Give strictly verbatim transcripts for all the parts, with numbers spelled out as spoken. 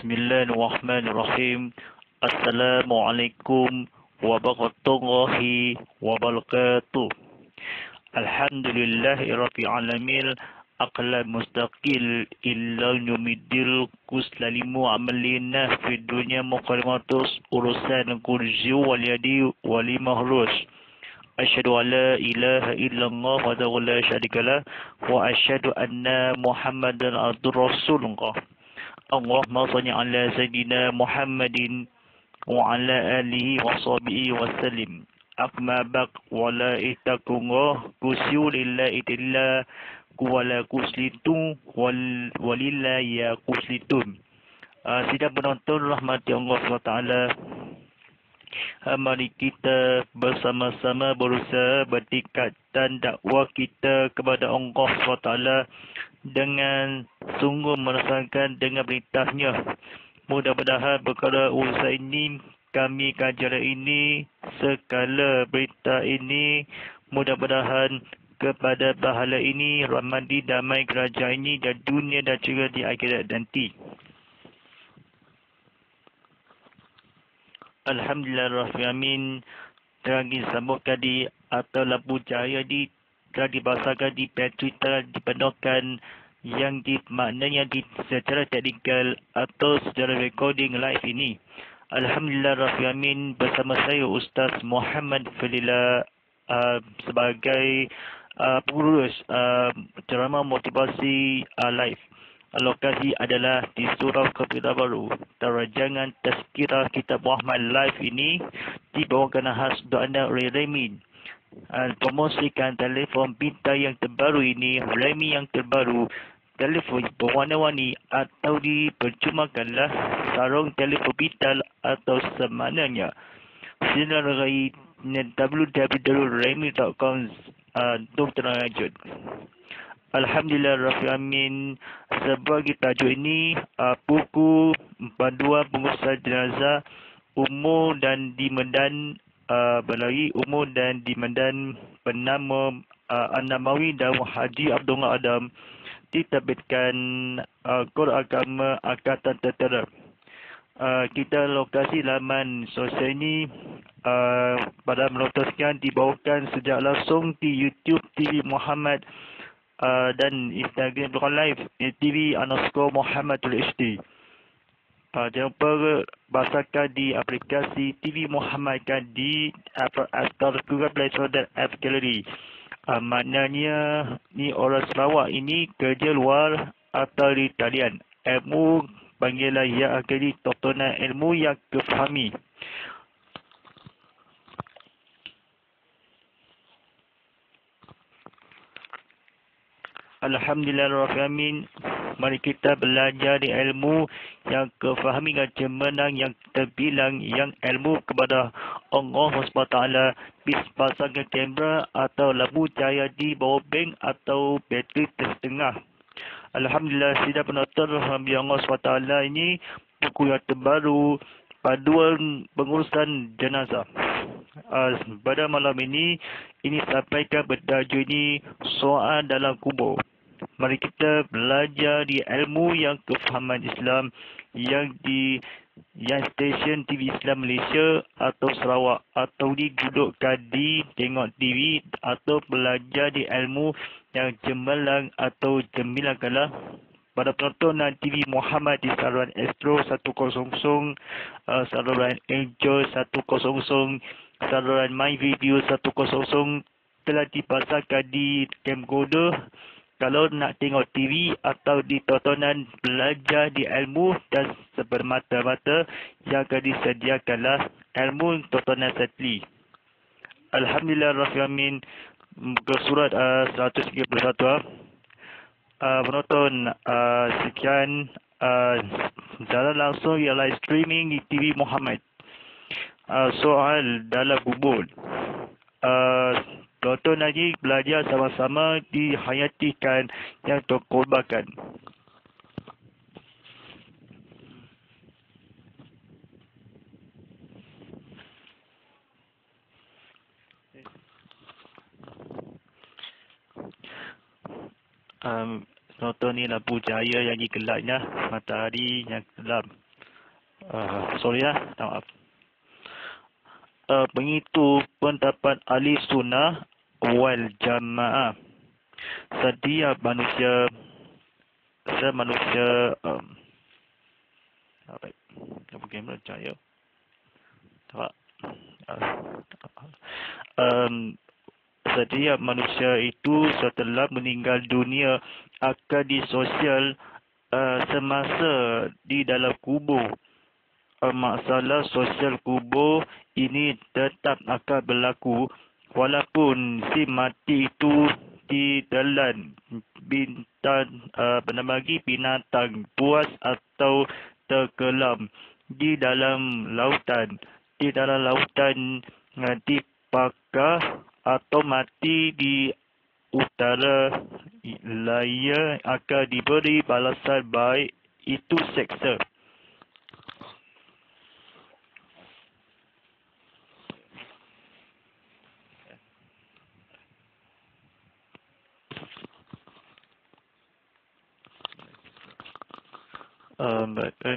Bismillahirrahmanirrahim. Assalamualaikum warahmatullahi wabarakatuh. Alhamdulillahirabbil alamin. Aqla mustaqil illa yumidil kuslalimu amalina fi dunya muqaddimatus urusan kurji wal yadi wal mahrus. Asyhadu an la ilaha illallah wa la syarikalah wa asyhadu anna Muhammadan abdur rasulullah. Allahumma shalli ala sayyidina Muhammadin wa ala alihi wa sahbihi wa sallim. Amma ba'd wa la itakunga kusiu lillahi illa kuwala kuslitu wal walillahi ya kuslitun. Uh, sidang penonton rahmati Allah subhanahu wa taala. Uh, mari kita bersama-sama berusaha bertingkatkan dakwah kita kepada Allah subhanahu wa taala dengan sungguh merasakan dengan perintahnya. Mudah-mudahan perkara urusan ini, kami kajian ini, segala berita ini, mudah-mudahan kepada pahala ini, rahmati damai kerajaan ini dan dunia dan juga di akhirat nanti. Alhamdulillahirrahmanirrahim. Telah disambungkan di atau lampu cahaya di telah dibahaskan di Twitter, dipenuhkan yang dimaknanya di secara teknikal atau secara recording live ini. Alhamdulillahirrahmanirrahim, bersama saya Ustaz Muhammad Fadila uh, sebagai uh, pengurus uh, ceramah motivasi uh, live. Lokasi adalah di Surau Kota Baru. Terajangan Tazkirah Kitab Muhammad live ini dibawakan khas untuk anda oleh Remy. Uh, promosikan telefon pintar yang terbaru ini, Remy yang terbaru, telefon berwarna-warni, atau dipercumakanlah sarung telefon pintar atau semananya. Sinar raih w w w titik remy titik com uh, untuk terlanjut. Alhamdulillahirrahmanirrahim. Sebagai tajuk ini, uh, buku panduan pengurusan jenazah umur dan di Medan Uh, berlari umur dan di Medan bernama uh, An-Namawi dan Haji Abdullah Adam, diterbitkan uh, Kor Agama Angkatan Tentera. Uh, kita lokasi laman sosial ini uh, pada melotoskan dibawakan sejak langsung di YouTube T V Muhammad uh, dan Instagram live T V underscore Muhammadul H D. Uh, jangan lupa bahasakan di aplikasi T V Muhammad kan di Apple App Store, Google Play Store dan App Gallery. Uh, maknanya ni orang Sarawak ini kerja luar atau di talian. Ilmu panggillah yang akhiri tontonan ilmu yang kefahami. Alhamdulillahirrahmanirrahim. Mari kita belajar di ilmu yang kefahami dan cemerlang yang terbilang, yang ilmu kepada Allah subhanahu wa taala. Pasangkan kamera atau lampu cahaya di bawah bank atau bateri tersetengah. Alhamdulillah, sidang penonton rahmati Allah subhanahu wa taala ini buku yang terbaru, panduan pengurusan jenazah. Uh, pada malam ini, ini sampaikan bertajuk ini soal dalam kubur. Mari kita belajar di ilmu yang kefahaman Islam yang di yang stesen T V Islam Malaysia atau Sarawak, atau didudukkan di tengok T V atau belajar di ilmu yang cemerlang atau cemilangkanlah pada penontonan T V Muhammad di saluran Astro seratus, uh, saluran Angel seratus, saluran My Video seratus telah dipasarkan di camcorder. Kalau nak tengok T V atau di tontonan belajar di ilmu dan sebermata-mata yang akan disediakanlah ilmu tontonan satelit. Alhamdulillahirrahmanirrahim. Muka surat uh, seratus tiga puluh satu. Uh, penonton, uh, sekian uh, jalan langsung yang live streaming di T V Muhammad. Uh, soal dalam kubur. Uh, Tonton lagi, belajar sama-sama, dihayatikan yang terkorbankan. Um, Contoh ni lampu cahaya yang digelapnya, matahari yang gelap. Uh, sorry ya, maaf. Uh, pengitu pendapat ahli sunnah wal jamaah. Setiap manusia, setiap manusia, um, apa? Apa game percaya? Tak. Um, setiap manusia itu setelah meninggal dunia akan disosial uh, semasa di dalam kubur. Uh, masalah sosial kubur ini tetap akan berlaku walaupun si mati itu di dalam bintang uh, bernama lagi binatang buas atau tenggelam di dalam lautan di dalam lautan uh, dibakar atau mati di utara laya akan diberi balasan baik itu seksa. Um,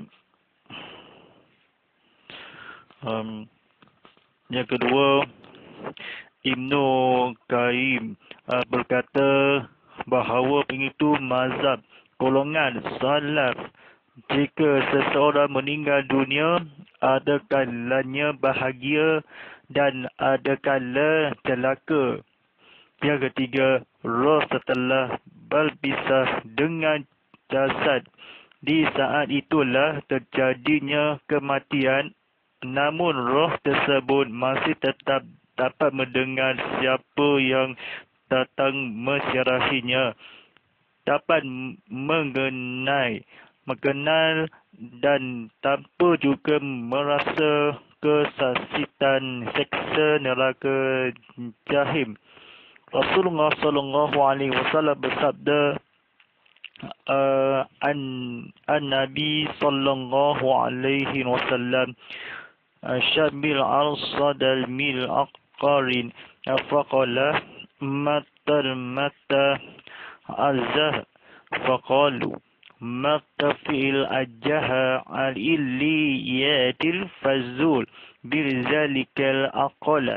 um, yang kedua, Ibnu Qayyim uh, berkata bahawa pengitu mazhab golongan salaf, jika seseorang meninggal dunia, ada kalanya bahagia dan ada kala celaka. Yang ketiga, roh setelah berpisah dengan jasad. Di saat itulah terjadinya kematian, namun roh tersebut masih tetap dapat mendengar siapa yang datang menziarahinya, dapat mengenai, mengenal dan tanpa juga merasa kesaksitan seksa neraka jahim. Rasulullah sallallahu alaihi wasallam bersabda, uh, an an-Nabi sallallahu alaihi wasallam, syamil al-sadal mil aqarin faqala matal mata azah faqalu mata fil ajaha al-illiyatil fazul birzalikal aqala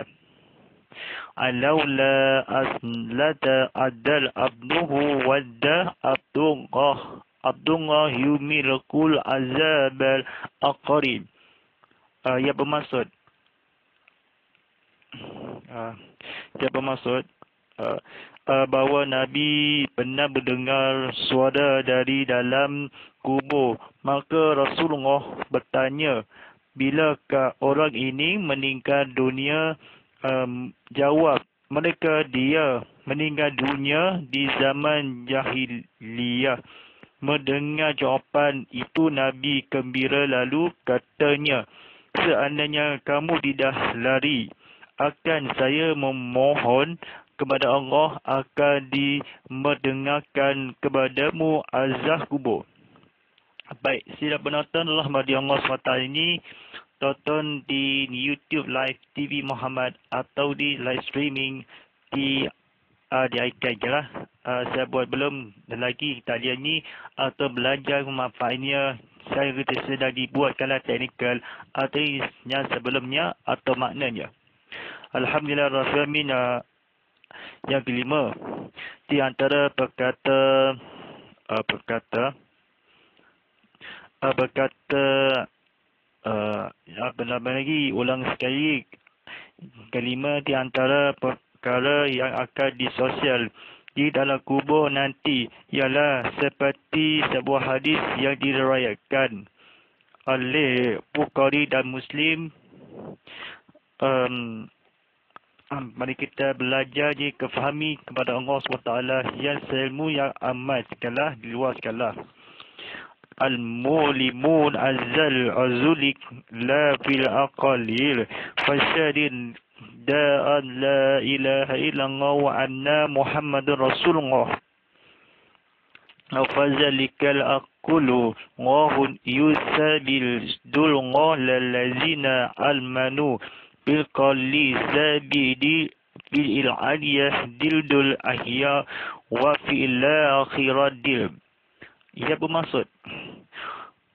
alaula aslata adal abnuhu wadda abdullah abdullah yumilkul azabal aqarin. Uh, ia bermaksud uh, ia bermaksud uh, uh, bahawa Nabi pernah mendengar suara dari dalam kubur. Maka Rasulullah bertanya, bilakah orang ini meninggal dunia? Um, jawab mereka, dia meninggal dunia di zaman jahiliyah. Mendengar jawapan itu, Nabi gembira lalu katanya, seandainya kamu tidak lari, akan saya memohon kepada Allah akan dimendengarkan kepadamu azab kubur. Baik, sila penonton rahmati Allah subhanahu wa taala ini, tonton di YouTube Live T V Muhammad atau di live streaming di uh, di ikan je lah. Uh, saya buat belum lagi talian ni atau belajar memanfaatnya. Saya kata sedang dibuatkanlah teknikal atau yang sebelumnya atau maknanya. Alhamdulillah Rabbil Alamin. Uh, yang kelima, di antara perkata uh, perkata uh, berkata uh, apa nama lagi, ulang sekali. Kelima, di antara perkara yang akan disosial di dalam kubur nanti ialah seperti sebuah hadis yang diriwayatkan oleh Bukhari dan Muslim. Um, mari kita belajar je kefahami kepada Allah subhanahu wa taala yang ilmu yang amat sekala, di luar sekala. Al-mulimun azal azulik la fil aqalil fasyadin da'an la ilaha illallah wa anna muhammadun rasulullah fazalikal aqulu wahun yusabil dulullah lalazina almanu bil qalli zabidi bil aliyah dildul ahya wa fil akhiradil. Ia bermaksud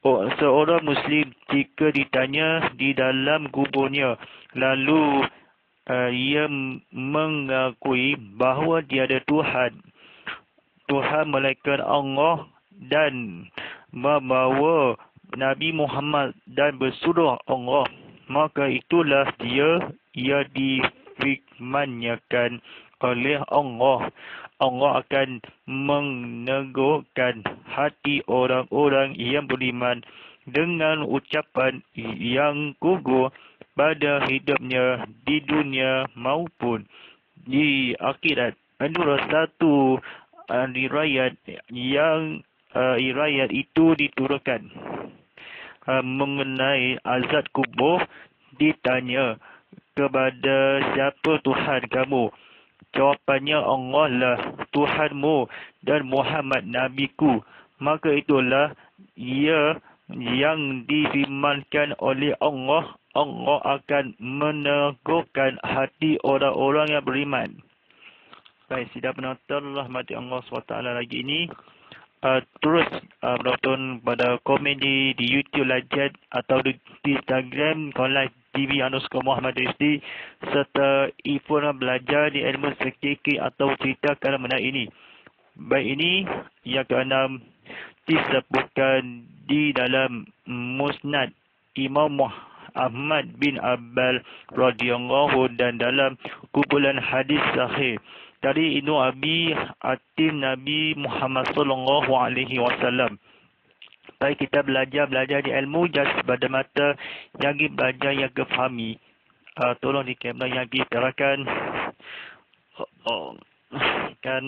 oh, seorang Muslim jika ditanya di dalam kuburnya, lalu uh, ia mengakui bahawa tiada Tuhan, Tuhan melainkan Allah, dan membawa Nabi Muhammad dan bersuruh Allah, maka itulah dia ia difirmankan oleh Allah. Allah akan menegurkan hati orang-orang yang beriman dengan ucapan yang gugur pada hidupnya di dunia maupun di akhirat. Menurut satu uh, riwayat yang uh, riwayat itu diturunkan uh, mengenai azab kubur, ditanya kepada siapa Tuhan kamu? Jawapannya, Allah lah Tuhanmu dan Muhammad Nabiku. Maka itulah ia yang difirmankan oleh Allah. Allah akan menegurkan hati orang-orang yang beriman. Baik, sidang penonton rahmati Allah subhanahu wa taala lagi ini. Uh, terus uh, menonton pada komen di, di YouTube Lajat atau di, di Instagram Konlive T V underscore Muhammad Rizli, serta info belajar di ilmu sekiki atau cerita kalam menarik ini. Baik, ini yang keenam disebutkan di dalam Musnad Imam Ahmad bin Abbal radhiyallahu dan dalam kumpulan hadis sahih dari Ibnu Abi Hatim Nabi Muhammad sallallahu alaihi wasallam. Baik, kita belajar-belajar di ilmu jas pada mata yang kita belajar yang kita fahami. Uh, tolong di kamera yang kita terangkan. Oh, kan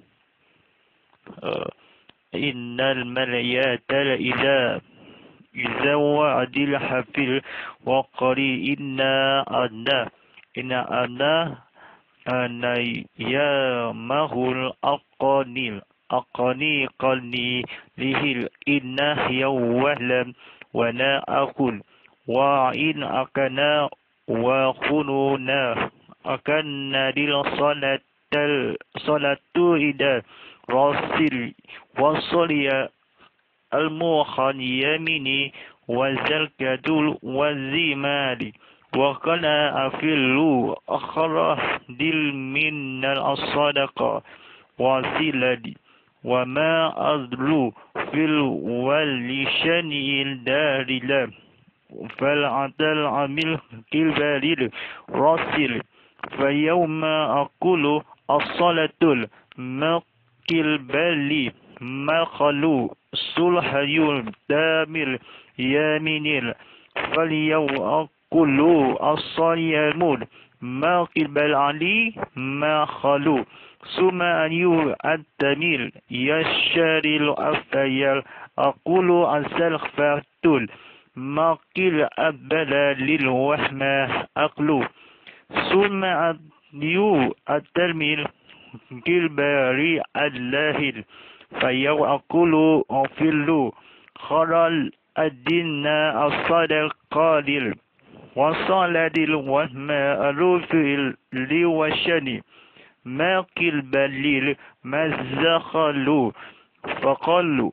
uh, innal malayata idza idza wa'adil hafil wa qari inna adna inna adna ana ya mahul aqanil aqani qalni lihil inna yawlam wa na aqul wa in akana wa khununa akanna dil salatal salatu ida rasil wa saliya al muhan yamini wa zalkatul wa zimali wa kana afilu akhrah dil minnal as-sadaqa wa siladi wa ma adlu fil walishanil darila fal adal amil kilbalil rasil fa yawma aqulu as-salatul maqil bali ma khalu sulhayul damil yaminil fal yawma Kulu as-sayyamud ma qibal ali ma khalu suma ayu at-tamil yasharil afayal aqulu asal fatul ma qil abala lil wahma aqlu suma ayu at-tamil kilbari allahil fayaw aqulu afillu kharal ad-dinna as-sadaq qadir وصال الوهم الرفل لوشني ما قل بليل مزخلوا فقالوا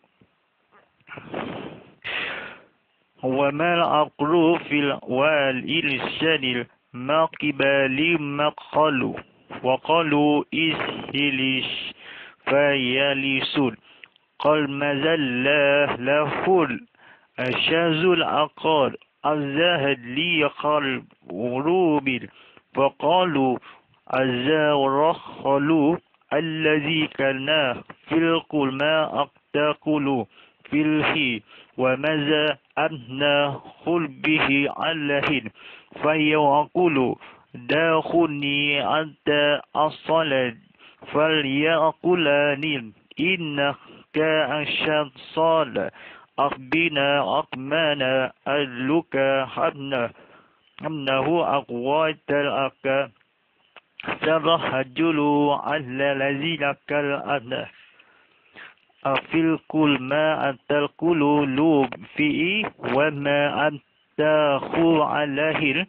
وما العقل في الوالإلشان ما قبال مقالوا وقالوا إسهلش فيالسون قال مزل لفل أشاز العقار الزاهد لي قلب روبل فقالوا الزارخلوا الذي كان في القل ما أقتقلوا فيه وماذا أبنى خلبه علهن فيقول داخلني أنت الصلاة فليقولان إنك أشد صلاة أخبنا أقمانا أدلك حبنا أنه أقوات الأكا سرحجل على الذي لك الأدنى أفل كل ما أنت القلوب فيه وما أنت خو عليه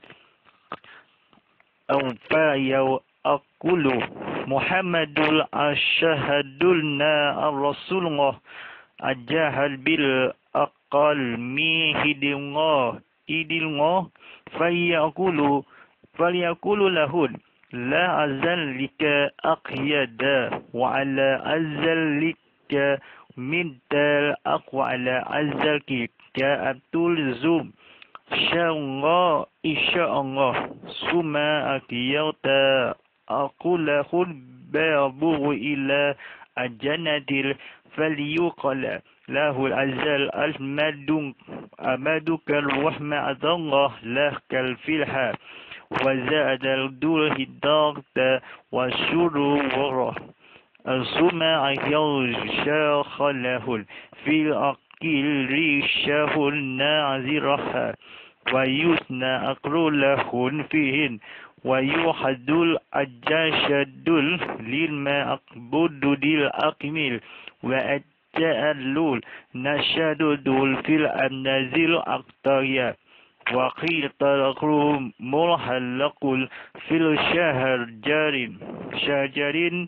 أنفا أقول محمد الأشهد لنا الرسول الله الجهل بالأقل qalmi hidingo idilngo fayaqulu fayaqulu lahun la azallika aqyada wa ala azallika mintal aqwa ala azalki ka abdul zum syangga insyaallah suma akiyata aqulahun ba'bu ila ajanatil falyuqala lahul azal al-madung amadukal wahma adallah lahkal filha wa za'adal dul hidaqta wa syuru warah suma ayyau syakhalahul fil aqil rishahul na'ziraha wa yusna aqrulahun fihin wa yuhaddul ajashadul lilma aqbududil aqmil wa at-ta'allul nashadudul fil amnazil aqtariya wa qil talaqru mulhallaqul fil shahr jarin syajarin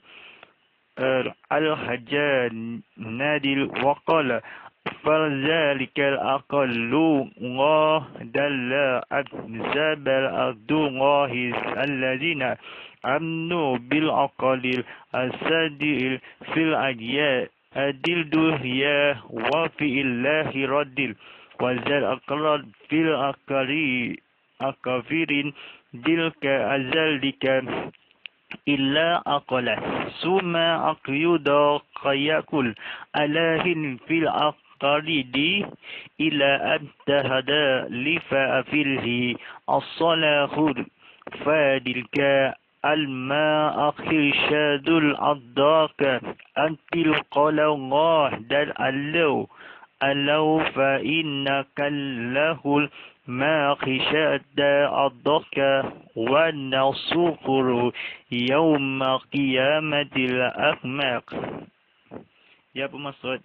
al-hajan nadil waqala فذلك الأقل الله دل أكذب الأرض الله الذين أمنوا بالأقل السديل في الأدياء أدل دهيا وفي الله ردل وزال أقرار في الأقري أكافرين تلك أزلك إلا أقل ثم أقيد قياكل ألاهن في الأقل قريدي إلى أبتهد لفأفله الصلاح فادلك الماء خرشاد الأضاك أنت القول الله دل ألو ألو فإنك له الماء خشاد أضاك ونصقر يوم قيامة الأخماق. Ya bermaksud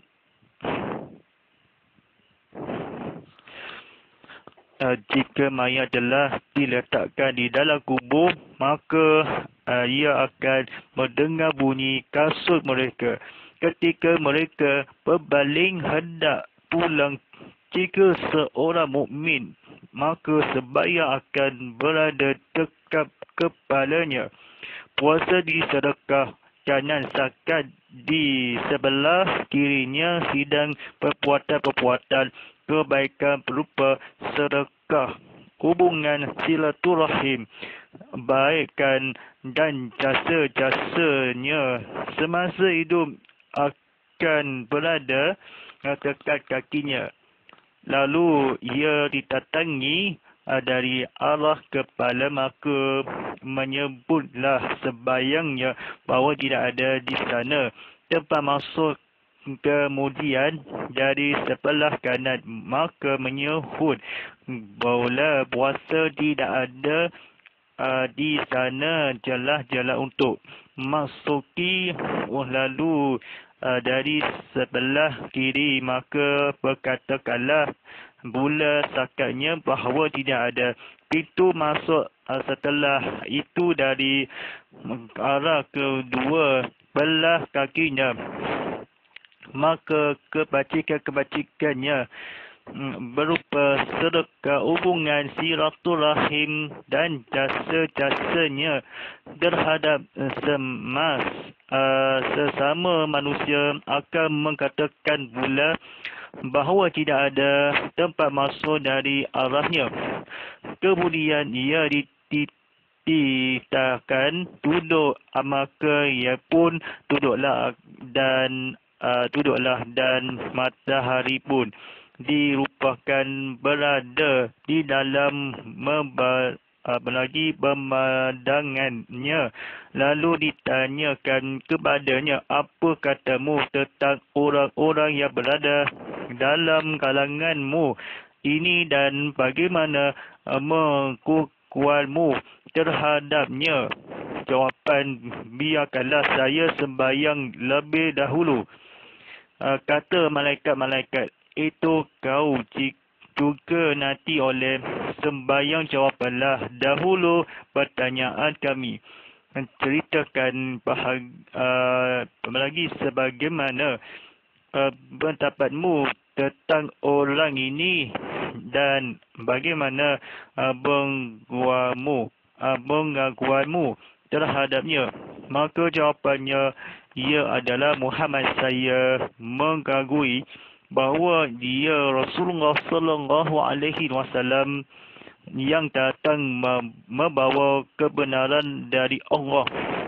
Uh, jika mayat telah diletakkan di dalam kubur, maka uh, ia akan mendengar bunyi kasut mereka ketika mereka berbaling hendak pulang. Jika seorang mukmin, maka sebaya akan berada dekat kepalanya. Puasa di sedekah kanan, zakat di sebelah kirinya, sidang perbuatan-perbuatan kebaikan berupa sedekah, hubungan silaturahim, baikkan dan jasa-jasanya semasa hidup akan berada dekat kakinya. Lalu ia ditatangi dari arah kepala, maka menyebutlah sebayangnya bahawa tidak ada di sana tempat masuk. Kemudian dari sebelah kanan, maka menyahut bahawa puasa tidak ada uh, di sana jelas-jelas untuk masuki. Oh, lalu uh, dari sebelah kiri, maka berkatakanlah pula sakatnya bahawa tidak ada pintu masuk uh, setelah itu dari arah kedua belah kakinya. Maka kebajikan-kebajikannya berupa sedekah, hubungan silaturahim dan jasa-jasanya terhadap semas uh, sesama manusia akan mengatakan pula bahawa tidak ada tempat masuk dari arahnya. Kemudian ia dititahkan duduk, maka ia pun duduklah dan Uh, duduklah dan matahari pun dirupakan berada di dalam memba, uh, lagi pemandangannya. Lalu ditanyakan kepadanya, apa katamu tentang orang-orang yang berada dalam kalanganmu ini dan bagaimana uh, mengukuhanmu terhadapnya? Jawapan, biarkanlah saya sembahyang lebih dahulu. Uh, kata malaikat-malaikat itu, kau juga nanti oleh sembahyang. Jawapanlah dahulu pertanyaan kami. Menceritakan bahag, uh, lagi sebagaimana uh, pendapatmu tentang orang ini dan bagaimana uh, pengakuanmu, uh, pengakuanmu terhadapnya? Maka jawapannya, ia adalah Muhammad, saya mengakui bahawa dia Rasulullah sallallahu alaihi wasallam yang datang membawa kebenaran dari Allah.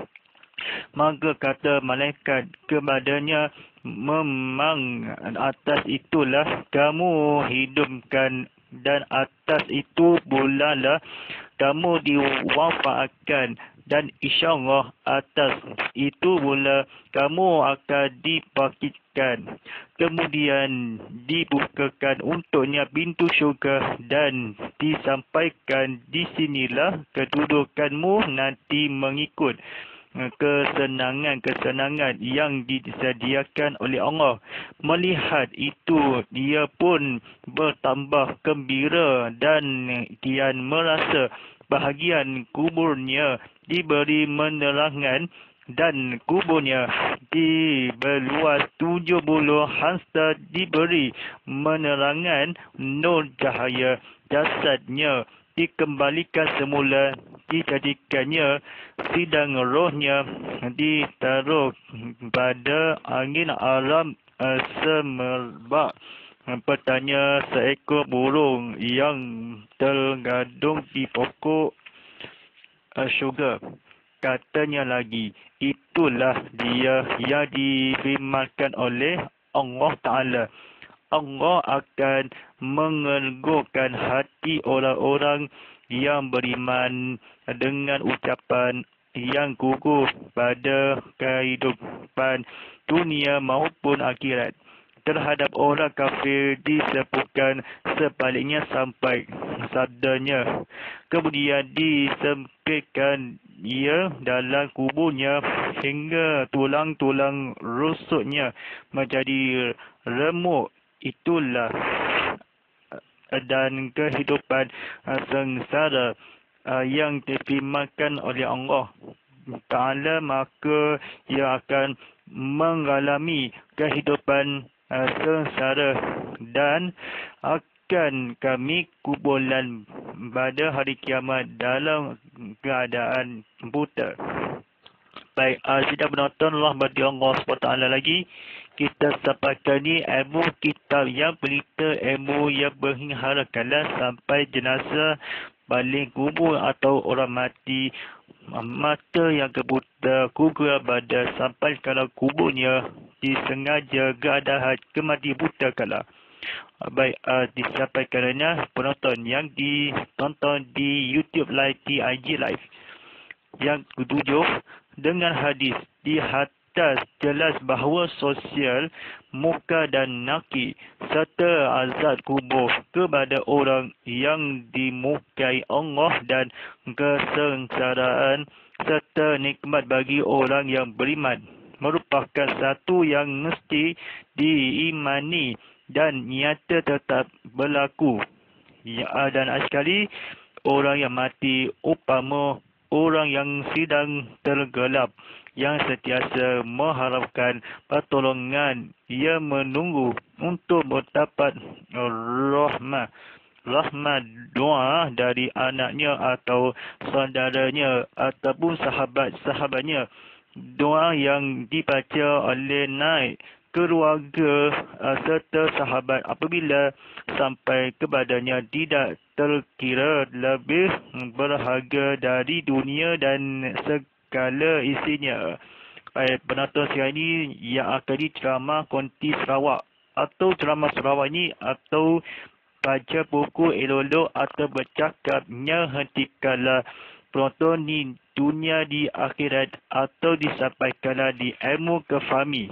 Maka kata malaikat kepadanya, memang atas itulah kamu hidupkan dan atas itu pula lah kamu diwafatkan, dan insyaAllah atas itu pula kamu akan dibangkitkan. Kemudian dibukakan untuknya pintu syurga dan disampaikan, di sinilah kedudukanmu nanti mengikut kesenangan-kesenangan yang disediakan oleh Allah. Melihat itu, dia pun bertambah gembira dan kian merasa bahagian kuburnya diberi menerangan, dan kuburnya di berluas tujuh puluh hasta diberi menerangan nur cahaya. Jasadnya dikembalikan semula, dijadikannya sidang rohnya ditaruh pada angin alam uh, semerbak. Petanya seekor burung yang tergantung di pokok uh, syurga. Katanya lagi, itulah dia yang difirmankan oleh Allah Ta'ala. Allah akan mengeluhkan hati orang-orang yang beriman dengan ucapan yang gugup pada kehidupan dunia maupun akhirat. Terhadap orang kafir disebutkan sebaliknya sampai sabdanya, kemudian disempitkan ia dalam kuburnya hingga tulang-tulang rusuknya menjadi remuk. Itulah dan kehidupan sengsara yang difirmankan oleh Allah Ta'ala. Maka ia akan mengalami kehidupan sengsara dan akan kami kuburkan pada hari kiamat dalam keadaan buta. Baik, uh, sidang penonton, Allah berdi Allah subhanahu wa taala lagi. Kita sampaikan ni ilmu kitab yang berita ilmu yang berharakanlah sampai jenazah balik kubur atau orang mati, mata yang kebuta, kugra badan, sampai kalau kuburnya disengaja keadaan kemati buta kala. Baik, uh, disampaikannya penonton yang ditonton di YouTube Live, di I G Live. Yang ketujuh, dengan hadis di atas jelas bahawa sosial muka dan naki serta azab kubur kepada orang yang dimukai Allah dan kesengsaraan serta nikmat bagi orang yang beriman merupakan satu yang mesti diimani dan nyata tetap berlaku. Ya, dan sekali orang yang mati upama orang yang sedang tergelap, yang sentiasa mengharapkan pertolongan, ia menunggu untuk mendapat rahmat rahmat doa dari anaknya atau saudaranya ataupun sahabat-sahabatnya. Doa yang dibaca oleh naik keluarga uh, serta sahabat apabila sampai kepadanya tidak terkira lebih berharga dari dunia dan segala isinya. Baik, penonton sekarang ini yang akan diceramah Konti Sarawak atau ceramah Sarawak ini atau baca buku elok-elok atau bercakapnya, hentikanlah penonton di dunia di akhirat atau disampaikanlah di ilmu kefahami.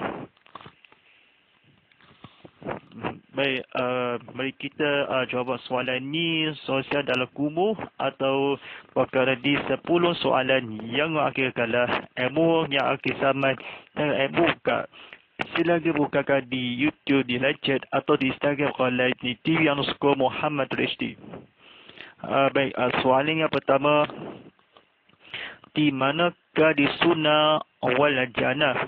Baik, uh, mari kita uh, jawab soalan ni, sosial dalam kubur atau perkara di sepuluh soalan yang akhirkanlah ilmu yang akhir zaman dan ilmu buka. Silakan bukakan di YouTube, di live chat atau di Instagram kalau di T V underscore Muhammad H D. Uh, baik, uh, soalan yang pertama, di manakah di sunnah wal jannah?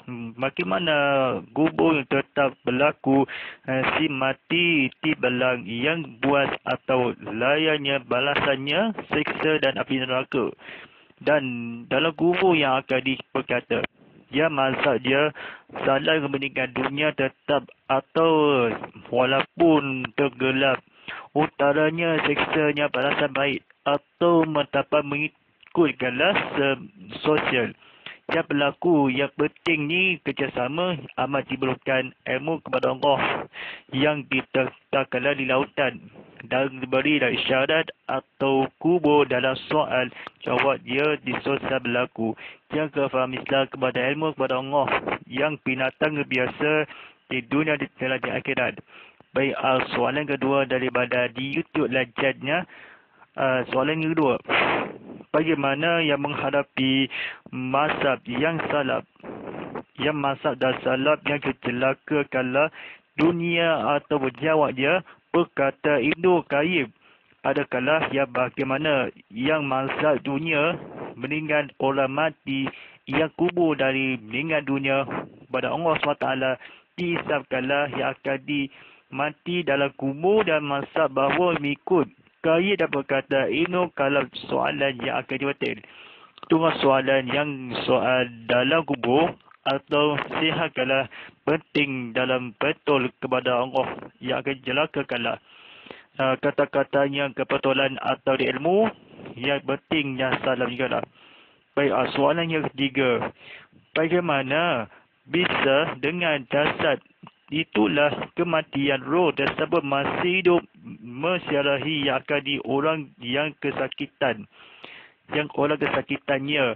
bagaimana kubur yang tetap berlaku uh, si mati ti belang yang buas atau layarnya balasannya seksa dan api neraka. Dan dalam kubur yang akan diperkata, ya mazhab dia salah meninggal dunia tetap atau walaupun tergelap, utaranya seksanya balasan baik atau mendapat mengikutkanlah sosial. Yang berlaku yang penting ni kerjasama amat diperlukan ilmu kepada Allah yang ditetapkanlah di lautan dan diberi dari isyarat atau kubur dalam soal jawab dia di sosial berlaku yang kefaham Islam kepada ilmu kepada Allah yang binatang biasa di dunia di dalam di akhirat. Baik, uh, soalan kedua daripada di YouTube lajatnya. Uh, soalan yang kedua, bagaimana yang menghadapi mazhab yang salaf, yang mazhab dan salaf yang kecelakakanlah dunia atau berjawab dia berkata Ibnu Qayyim, adakah yang bagaimana yang mazhab dunia meninggal orang mati yang kubur dari meninggal dunia pada Allah subhanahu wa taala dihisapkanlah yang akan di mati dalam kubur dan mazhab bahawa mengikut Qayyim dan berkata Ibnu kalau soalan yang akan dibatil. Tunggu soalan yang soal dalam kubur atau sihat kalah penting dalam betul kepada Allah yang akan jelakakanlah. Uh, kata-katanya kebetulan atau di ilmu yang penting yang salah juga lah. Baik, uh, soalan yang ketiga, bagaimana bisa dengan jasad itulah kematian roh tersebut masih hidup mensyarahi yang akan di orang yang kesakitan, yang orang kesakitannya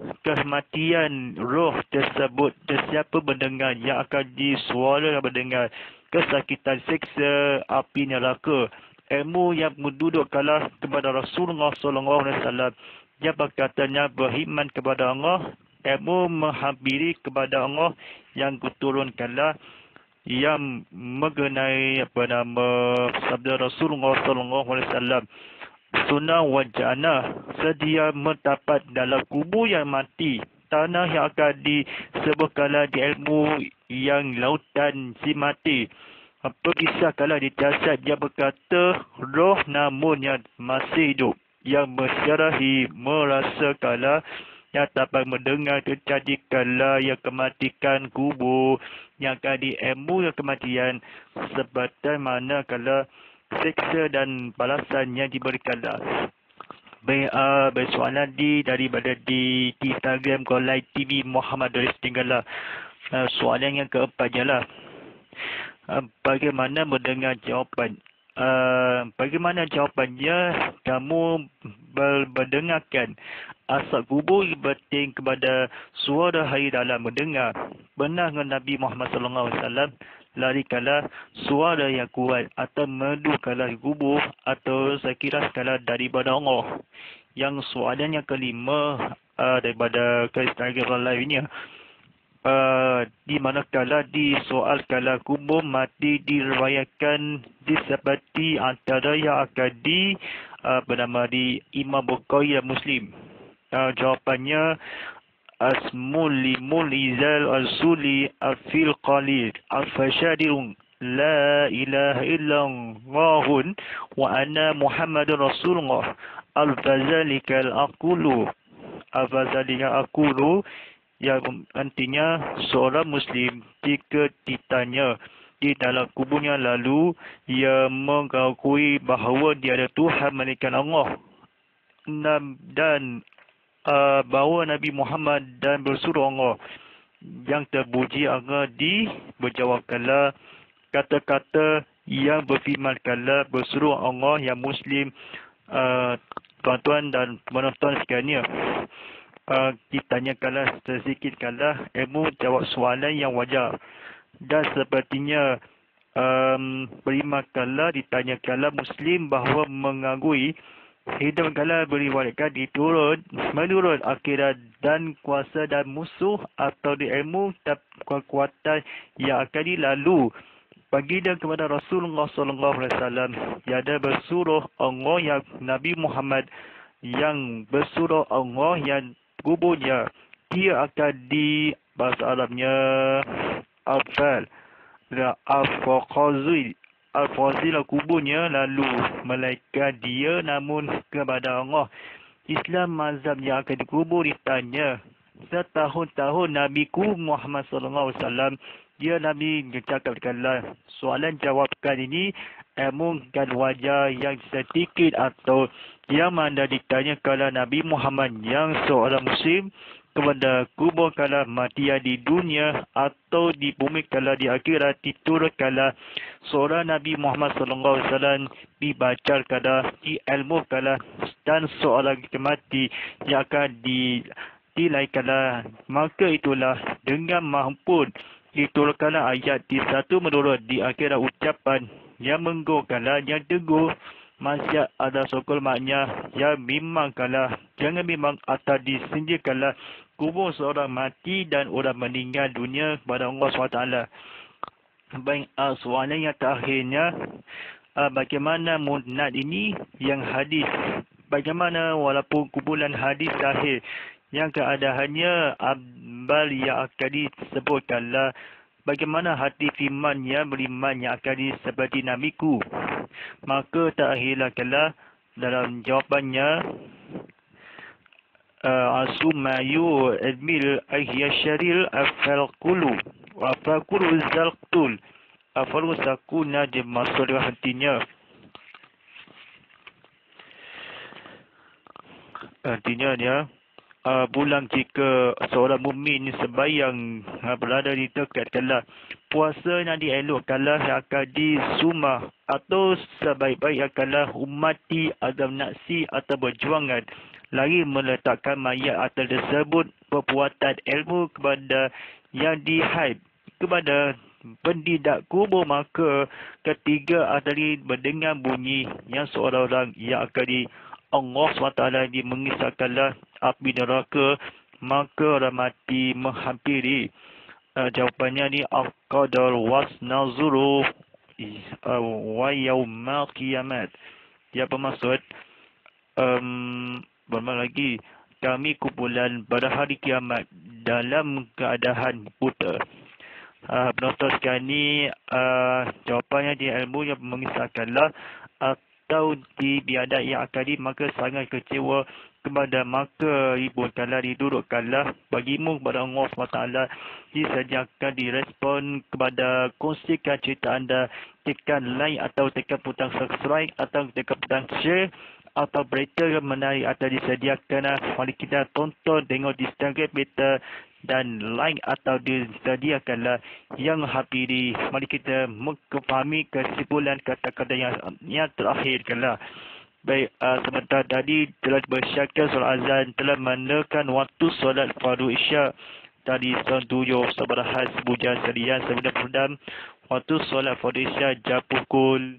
kematian roh tersebut sesiapa mendengar yang akan di suara yang mendengar kesakitan seksa api neraka. Ilmu yang menduduk kalah kepada Rasulullah sallallahu alaihi wasallam yang berkatanya beriman kepada Allah, ilmu menghampiri kepada Allah yang kuturunkanlah yang mengenai apa nama sabda Rasulullah sallallahu alaihi wasallam, sunnah wa jannah, sedia mendapat dalam kubur yang mati tanah yang akan disebutkanlah di ilmu yang lautan si mati. Perpisahkanlah di jasad yang berkata roh namun yang masih hidup, yang mensyarahi merasakanlah yang dapat mendengar terjadikanlah yang kematikan kubur yang akan di ilmu yang kematian sebagaimana kalau seksa dan balasan yang diberikanlah. Baik, uh, bersoalan di daripada di, di Instagram Golai T V Muhammad Doris tinggallah. Uh, soalan yang keempat lah. Uh, bagaimana mendengar jawapan? Uh, bagaimana jawapannya kamu mendengarkan asap kubur berting kepada suara hari dalam mendengar. Benar dengan Nabi Muhammad sallallahu alaihi wasallam larikanlah suara yang kuat atau menuduhkanlah kubur atau sekiranya sekala daripada Allah. Yang soalan yang kelima uh, daripada Instagram live-nya. Uh, di manakala di soal kala kubur mati diriwayatkan disebati antara yang akan di uh, bernama di Imam Bukhari dan Muslim. Uh, jawapannya asmul limul izal al-suli al-fil qalil al-fashadirun la ilaha illallahun wa anna muhammadun rasulullah al-fazalikal aqulu al-fazalikal aqulu, yang artinya seorang Muslim jika ditanya di dalam kuburnya lalu ia mengakui bahawa dia ada Tuhan melainkan Allah dan uh, bahawa Nabi Muhammad dan bersuruh Allah yang terpuji agar di berjawabkanlah kata-kata yang berfirmankanlah bersuruh Allah yang Muslim. Uh, tuan-tuan dan penonton sekalian, Uh, ditanyakanlah sedikitkanlah ilmu jawab soalan yang wajar dan sepertinya um, berimankanlah ditanyakanlah Muslim bahawa mengakui hidup kala beriwayatkan diturut menurut akhirat dan kuasa dan musuh atau di ilmu dan kekuatan yang akan dilalu baginda kepada Rasulullah sallallahu alaihi wasallam yang ada bersuruh Allah yang Nabi Muhammad yang bersuruh Allah yang kuburnya dia akan di bahasa Arabnya Afal. Dan Al-Faqazil. Al-Fazil kuburnya lalu malaikat dia namun kepada Allah. Islam mazhab yang akan dikubur ditanya. Setahun-tahun Nabiku Muhammad sallallahu alaihi wasallam dia Nabi cakapkanlah soalan jawabkan ini ilmu dan wajah yang sedikit atau yang mana ditanya kalau Nabi Muhammad yang seorang Muslim kepada kubur kala mati di dunia atau di bumi kala di akhirat diturunkanlah seorang Nabi Muhammad sallallahu alaihi wasallam dibaca kala di ilmu kala dan seorang mati yang akan di dilaikanlah maka itulah dengan mampu diturunkanlah ayat di satu menurut di akhirat ucapan yang menggokanlah yang teguh masih ada sokol maknya yang memang kalah jangan memang atau disindirkanlah kubur seorang mati dan orang meninggal dunia kepada Allah subhanahu wa taala. Baik, uh, soalan yang terakhirnya uh, bagaimana munad ini yang hadis bagaimana walaupun kumpulan hadis sahih yang keadaannya abal yang akan disebutkanlah bagaimana hati firman yang beriman yang akan seperti namiku. Maka tak hilangkanlah dalam jawapannya Asumayu admil ahya syaril afalqulu afalqulu zalqtul afalu sakuna di maksud hatinya. Artinya dia Uh, pulang jika seorang mukmin sembahyang uh, berada di dekat kalah puasa yang dielokkanlah akan disumah atau sebaik-baik akanlah umati adam naksi atau berjuangan lagi meletakkan mayat atau tersebut perbuatan ilmu kepada yang dihaid kepada pendidak kubur maka ketiga adalah mendengar bunyi yang seorang orang yang akan di Allah subhanahu wa taala dia mengisahkanlah api neraka maka orang mati menghampiri. Uh, jawapannya ni al-qadar was nazuru uh, wa yaumal qiyamat. Dia bermaksud um, bermakna lagi kami kumpulan pada hari kiamat dalam keadaan buta. Uh, penonton sekalian ni uh, jawapannya di ilmu yang mengisahkanlah uh, atau di biadat yang akadi maka sangat kecewa kepada maka ributkanlah didudukkanlah bagimu kepada Allah subhanahu wa taala disediakan direspon kepada kongsikan cerita anda tekan like atau tekan butang subscribe atau tekan butang share atau berita yang menarik atau disediakan mari kita tonton tengok di Instagram kita dan like atau disediakanlah yang hafiri. Mari kita memahami kesimpulan kata-kata yang yang terakhir kala. Baik, uh, sebentar tadi telah bersyakat solat azan telah menekan waktu solat fardu isyak tadi tahun tujuh Sabarahat Sebujan Serian Sebujan Perdam waktu solat fardu isyak jam pukul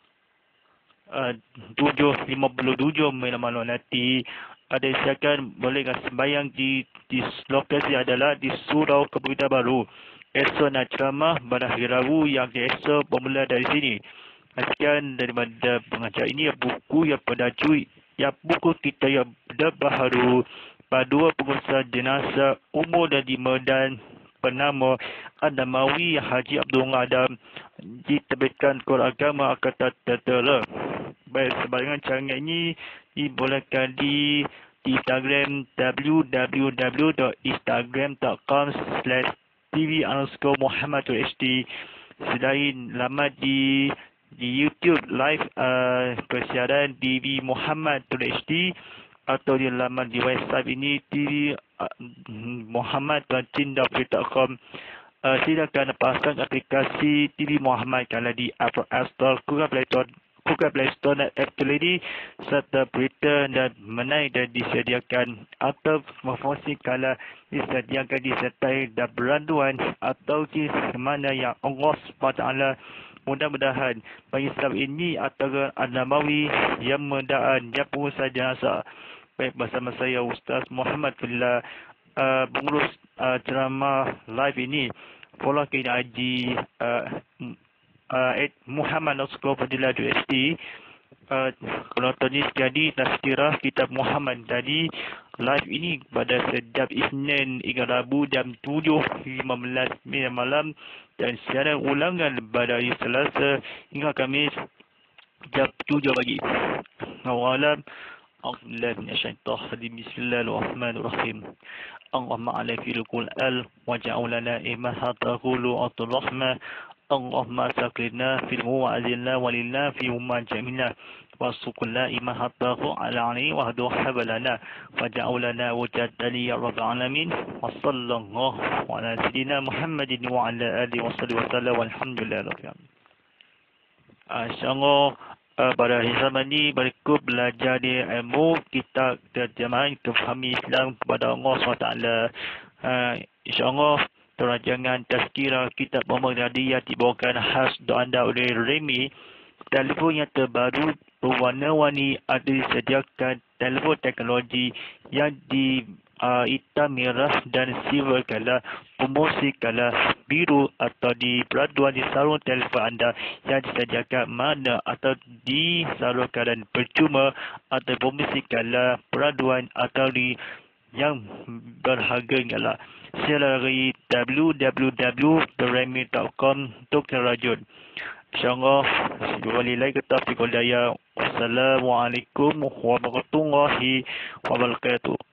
uh, tujuh lima puluh tujuh malam nanti. Ada isyakan boleh sembahyang di, di lokasi adalah di Surau Kebumitan Baru. Esok nak ceramah pada hari Rabu yang esok bermula dari sini. Sekian daripada pengajar ini buku yang pendajui yang buku kita yang baharu Padua Pengurusan Jenazah Umur dan di Medan bernama Adamawi Haji Abdul Adam diterbitkan Kor Agama Angkatan Tentera. Baik, sebarangan cara ini dibolehkan di, di Instagram w w w dot instagram dot com slash tv underscore muhammadul hd. Selain laman di di YouTube live uh, persiaran T V Muhammadul H D atau di laman di website ini tv uh, muhammad dot cinda dot com. Uh, silakan pasang aplikasi T V Muhammad kalau di Apple App Store, Google Play Store Google Play Store dan Apple ini serta berita dan menaik dan disediakan atau berfungsi kala disediakan disertai dan beranduan atau di mana yang Allah subhanahu wa taala mudah-mudahan bagi sebab ini atau Adamawi yang mendaan yang pengurusan jenazah. Baik, bersama saya Ustaz Muhammad Fillah uh, pengurus uh, ceramah live ini. Follow ke I G uh, uh, at Muhammad underscore Fadilah H D uh, penonton sekali Tazkirah Kitab Muhammad tadi. Live ini pada setiap Isnin hingga Rabu jam tujuh lima belas malam dan siaran ulangan pada hari Selasa hingga Khamis jam tujuh pagi. Awalam A'udzubillahi minasyaitonir rajim. Bismillahirrahmanirrahim. Allahumma ala fil Qur'an waj'alna imaha taqulu at-rahmah. Allahumma saklina fil mu'azilna walilna fi umma jamina wasukulna imaha taqu ala ali wahdu habalana waj'alna wajadani ya rabbal alamin wa sallallahu ala sayyidina Muhammadin wa ala alihi wa sahbihi wa sallam walhamdulillahi rabbil alamin. InsyaAllah uh, pada hari zaman ini berikut belajar di ilmu kita terjemahan kefahami Islam kepada Allah subhanahu wa taala. uh, InsyaAllah Terajangan Tazkirah Kitab Muhammad yang dibawakan khas untuk anda oleh Remy. Telefon yang terbaru berwarna-warni ada disediakan telefon teknologi yang di uh, hitam, merah dan silver color, promosi color biru atau di peraduan di sarung telefon anda yang disediakan mana atau di sarung keadaan percuma atau promosi color peraduan atau di yang berharga ialah selalui w w w dot remy dot com untuk terajun. InsyaAllah, walillahi taufiq wal hidayah. Wassalamualaikum warahmatullahi wabarakatuh.